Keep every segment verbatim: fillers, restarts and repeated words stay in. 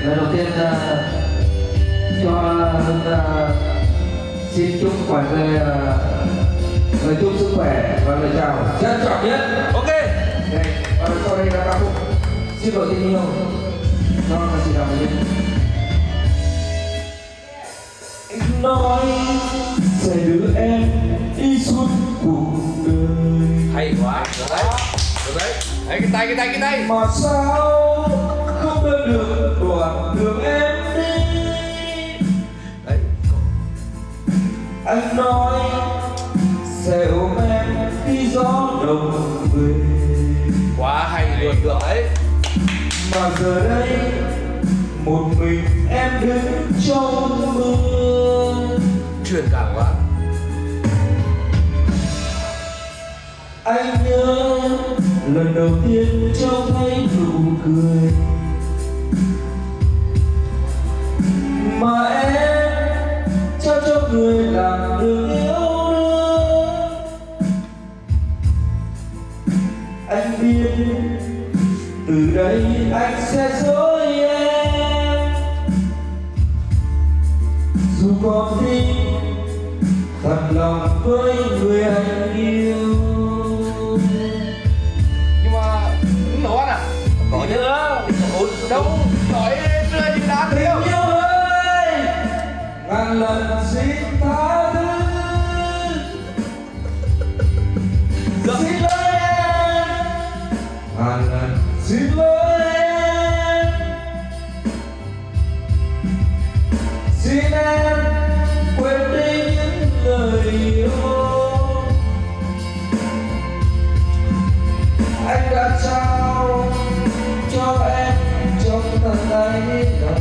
Lời đầu tiên uh, cho Hưng uh, xin chúc mọi người uh, lời chúc sức khỏe và lời chào trân trọng nhất. Ok. Đây, và sau đây là ca khúc Xin lỗi tình yêu do ca sĩ Đàm Vĩnh. Anh nói sẽ đưa em đi suốt cuộc đời. Hay quá. Được đấy. Được đấy. Đấy, cái tay cái tay cái tay. Mà sao không đưa được đoạn đường em đi. Đấy. Anh nói sẽ ôm em khi gió đông về. Quá hay luôn, được đấy. Mà giờ đây một mình em đứng trong mưa. Truyền cảm quá. Anh nhớ lần đầu tiên trông thấy nụ cười mà em trao cho người làm đường yêu đương. Anh biết từ đây anh sẽ dối em, dù có tin thật lòng với người anh yêu. Nhưng mà nấu ăn à? Có chứ. Đâu nói chưa gì đã Tình thiếu. yêu ơi, ngàn lần xin tha thứ. Xin lỗi em, ngàn lần xin lỗi em. Xin em quên đi những lời yêu anh đã trao cho em trong tận tay lòng.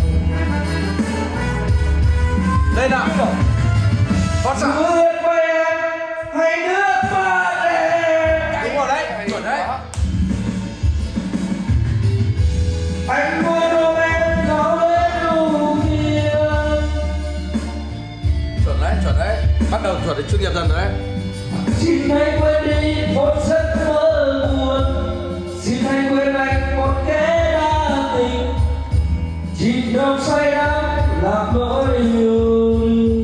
Đây nào. Con sao? Mưa với em hay nước mắt em. Đúng rồi đấy, chuẩn đấy. Anh muốn ôm em nói lên nụ kia. Chuẩn đấy, chuẩn đấy. Bắt đầu chuẩn đến chuyên nghiệp dần rồi đấy. Xin hãy quên đi một giấc mơ buồn. Xin hãy quên anh một kẻ đa tình. Chìm trong say đắm làm nỗi yêu.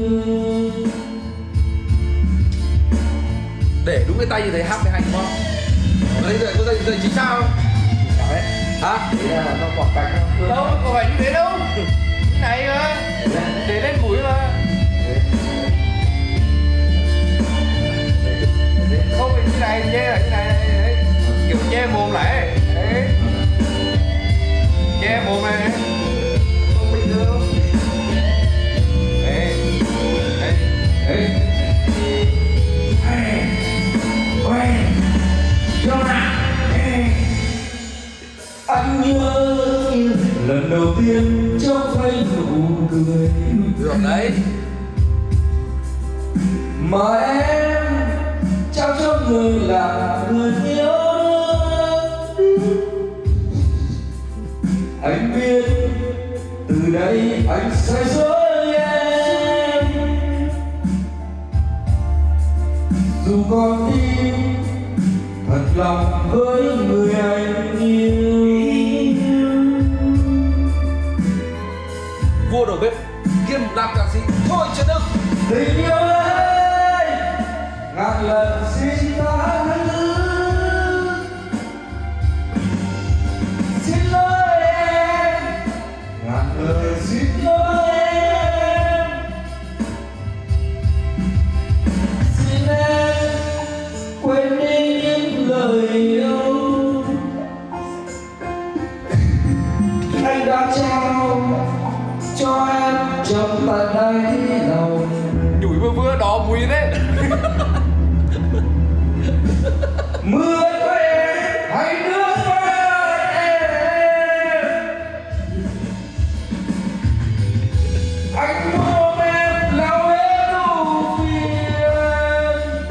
Để đúng cái tay như thế hát mới hay đúng không? Đấy rồi, có dây dây chính sao không? Đấy, Hả? đấy là nó quảng cảnh không? Đâu, có phải như thế đâu. Cái này mà. Để lên mũi mà. Không phải như này, che là như này, đấy. Kiểu che mồm lại. Đấy. Che mồm này. Không bình thường. Đấy. Đấy. Đấy. Anh nhớ lần đầu tiên trông thấy nụ cười Được đấy. mà em trao cho người làm người yêu. Anh biết từ đây anh sẽ dối em, dù con tim thật lòng với người anh yêu. Vua đầu bếp kiêm làm ca sĩ thôi chứ đừng. Tình yêu ơi, ngàn lần xin tha thứ. Xin lỗi em, ngàn lời xin lỗi em. Xin em quên đi những lời yêu anh đã trao cho em trong tận đáy lòng. Nhủi vừa vừa đó mùi đấy. Mưa với em hay nước với em. Anh ôm em lau hết nụ phiền.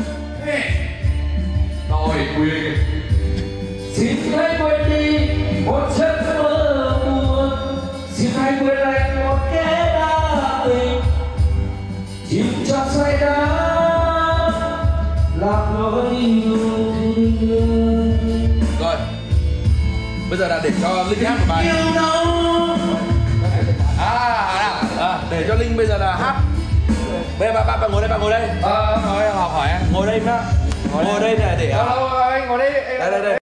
Rồi quyền. Xin hãy quên đi một giấc mơ buồn. Xin hãy quên anh một kẻ đa tình. Chìm trong say đắm làm nỗi yêu thương. Rồi. Bây giờ là để cho Linh hát một bài. Yêu đâu để cho Linh bây giờ là hát. Bây giờ bạn bạn, bạn ngồi đây, bạn ngồi đây. Ờ, Nói học hỏi ngồi đây đó. Ngồi đây này để đâu đâu anh ngồi đây. đây đây đây.